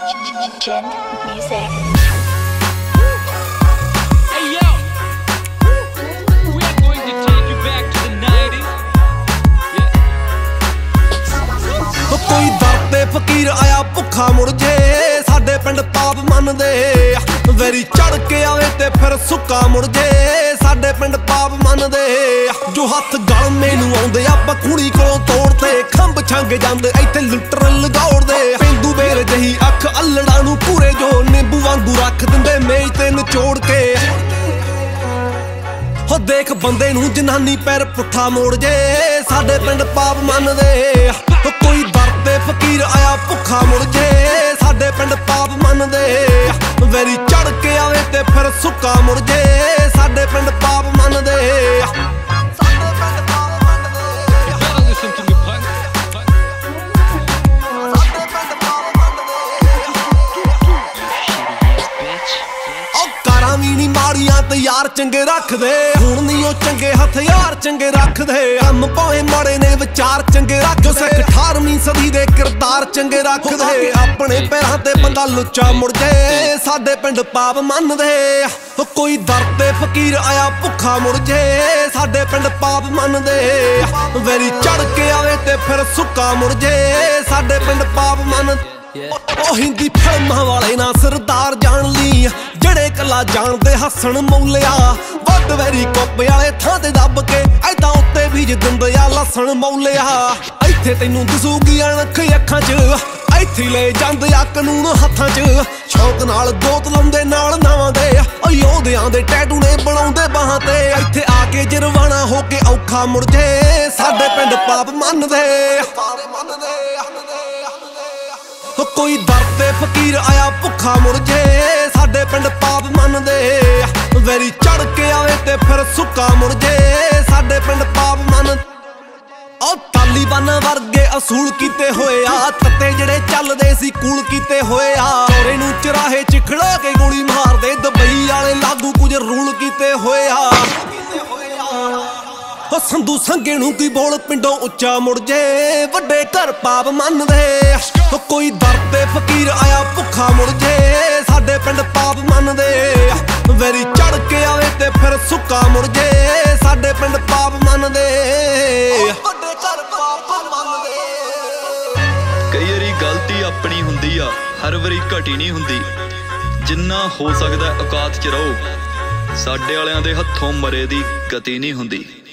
Gen Music. Hey yo, we are going to take you back to the 90s. कोई दर ते फकीर आया भुखा मुड़ जे साडे पिंड पाप मनदे वेरी चढ़ के आवे ते फिर सुक्का मुड़ जे साडे पिंड पाप मनदे जो हथ गल मैनू आउंदे आपां कुड़ी कोलों तोड़ते खंभ छंग जांदे इत्थे लुੱਟਰ लगौड़दे पेंदू बेर जही अख अल्लड़ा नू पूरे जो नींबू वांगू रख दिंदे मेज ते निचोड़ के हो देख बंदे नू जनानी पैर पुट्ठा मोड़ जे साडे पिंड पाप मनदे कोई दर ते फकीर आया भुखा मुड़ जे साडे पिंड पाप मनदे वेरी चढ़ के आवे ते फिर सुक्का मुड़ जे साडे पिंड पाप मनदे Listen to me, punk. ਕਾਰਾਂ ਵੀ ਨੀ ਮਾੜੀਆਂ ਤੇ ਯਾਰ ਚੰਗੇ ਰੱਖਦੇ ਹੁਣ ਨਹੀਂ ਉਹ ਚੰਗੇ ਹਥਿਆਰ ਚੰਗੇ ਰੱਖਦੇ ਕੰਮ ਭਾਵੇਂ ਮਾੜੇ ਨੇ ਵਿਚਾਰ ਚੰਗੇ ਰੱਖਦੇ ਸਿੱਖ 18ਵੀਂ ਸਦੀ ਦੇ ਕਿਰਦਾਰ ਚੰਗੇ ਰੱਖਦੇ ਆਪਣੇ ਪੈਰਾਂ ਤੇ ਬੰਦਾ ਲੁੱਚਾ ਮੁੜ ਜੇ ਸਾਡੇ ਪਿੰਡ ਪਾਪ ਮੰਨਦੇ ਕੋਈ ਦਰ ਤੇ ਫਕੀਰ ਆਇਆ ਭੁੱਖਾ ਮੁੜ ਜੇ ਸਾਡੇ ਪਿੰਡ ਪਾਪ ਮੰਨਦੇ ਵੈਰੀ ਚੜ ਕੇ ਆਵੇ ਤੇ ਫਿਰ ਸੁੱਕਾ ਮੁੜ ਜੇ ਸਾਡੇ ਪਿੰਡ ਪਾਪ ਮੰਨਦੇ ਉਹ ਹਿੰਦੀ ਫਿਲਮਾਂ ਵਾਲੇ ਨਾ ਸਰਦਾਰ ਜਾਣ ਲਈ ਜਿਹੜੇ ਕੱਲਾ ਜਾਣਦੇ ਹੱਸਣ ਮੌਲਿਆ ਵੱਡ ਵੈਰੀ ਕੁੱਪ ਵਾਲੇ ਥਾਂ ਤੇ ਦੱਬ ਕੇ ਐਦਾਂ ਉੱਤੇ ਬੀਜ ਦਿੰਦੇ ਆ ਲਸਣ ਮੌਲਿਆ ਇੱਥੇ ਤੈਨੂੰ ਦਿਸੂਗੀ ਅਣਖ ਅੱਖਾਂ 'ਚ ਇੱਥੇ ਲੈ ਜਾਂਦੇ ਆ ਕਾਨੂੰਨ ਹੱਥਾਂ 'ਚ ਸ਼ੌਕ ਨਾਲ ਗੋਤ ਲਾਉਂਦੇ ਨਾਲ ਨਾਵਾਂ ਦੇ ਯੋਧਿਆਂ ਦੇ ਟੈਟੂ ਨੇ ਬਣਾਉਂਦੇ ਬਾਹਾਂ ਤੇ ਇੱਥੇ ਆ ਕੇ ਜਰਵਾਣਾ ਹੋ ਕੇ ਔਖਾ ਮੁੜ ਜੇ ਸਾਡੇ ਪਿੰਡ ਪਾਪ ਮੰਨਦੇ ਕੋਈ ਦਰ ਤੇ ਫਕੀਰ ਆਇਆ ਭੁੱਖਾ ਮੁੜ ਜੇ ਸਾਡੇ ਪਿੰਡ ਪਾਪ ਮੰਨਦੇ ਵੈਰੀ ਚੜ ਕੇ ਆਵੇ ਤੇ ਫਿਰ ਸੁੱਕਾ ਮੁੜ ਜੇ ਸਾਡੇ ਪਿੰਡ ਪਾਪ ਮੰਨ ਉਹ ਤਾਲੀਬਾਨ ਵਰਗੇ ਅਸੂਲ ਕੀਤੇ ਹੋਏ ਆ ਤੱਤੇ ਜਿਹੜੇ ਚੱਲਦੇ ਸੀ ਕੂਲ ਕੀਤੇ ਹੋਏ ਆ ਚੋਰੇ ਨੂੰ ਚਰਾਹੇ 'ਚ ਖੜਾ ਕੇ ਗੋਲੀ ਮਾਰਦੇ ਦੁਬਈ ਵਾਲੇ ਲਾਗੂ ਕੁਝ ਰੂਲ ਕੀਤੇ ਹੋਏ ਆ ਉਹ ਸੰਧੂ ਸੰਗੇ ਨੂੰ ਕੀ ਬੋਲ ਪਿੰਡੋਂ ਉੱਚਾ ਮੁੜ ਜੇ ਵੱਡੇ ਘਰ ਪਾਪ ਮੰਨਦੇ ਕੋਈ ਦਰ ਤੇ ਫਕੀਰ ਆਇਆ ਭੁੱਖਾ ਮੁੜ ਜੇ ਸਾਡੇ ਪਿੰਡ ਪਾਪ ਮੰਨਦੇ ਵੈਰੀ ਚੜ ਕੇ ਆਵੇ ਤੇ ਫਿਰ ਸੁੱਕਾ ਮੁੜ ਜੇ ਸਾਡੇ ਪਿੰਡ ਪਾਪ ਮੰਨਦੇ ਵੱਡੇ ਘਰ ਪਾਪ ਮੰਨਦੇ ਕਈ ਵਾਰੀ ਗਲਤੀ ਆਪਣੀ ਹੁੰਦੀ ਆ ਹਰ ਵਾਰੀ ਘਟੀ ਨਹੀਂ ਹੁੰਦੀ ਜਿੰਨਾ ਹੋ ਸਕਦਾ ਔਕਾਤ 'ਚ ਰਹੋ ਸਾਡੇ ਵਾਲਿਆਂ ਦੇ ਹੱਥੋਂ ਮਰੇ ਦੀ ਗਤੀ ਨਹੀਂ ਹੁੰਦੀ।